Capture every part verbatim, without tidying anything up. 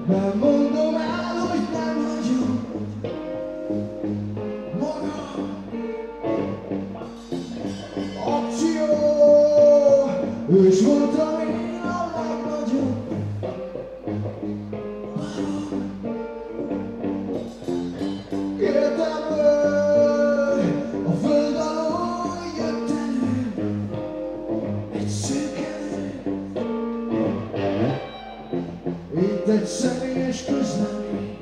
Nem mondom el, hogy nem vagyok magam. Akció, ős voltam én a legnagyobb. Életemből a föld alól jött elő egy szűk elő. Itt egy személyes közlemény.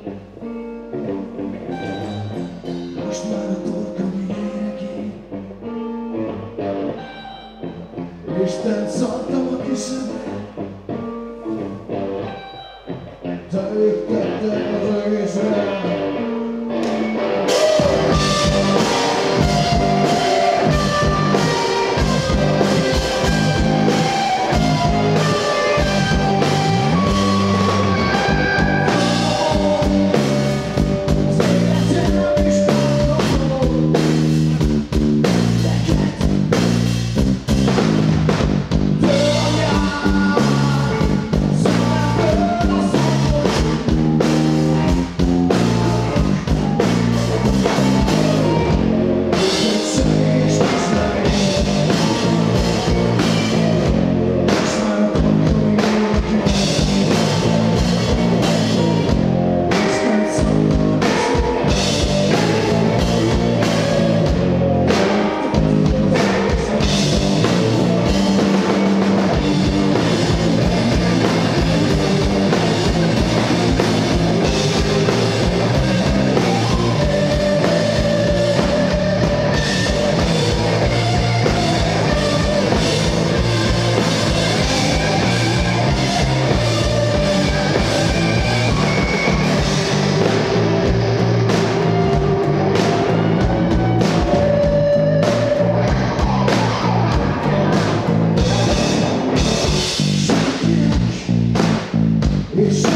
Most már a torkom ér ki. Istent szartam a küszöbre. Te léptettek az egészre. It's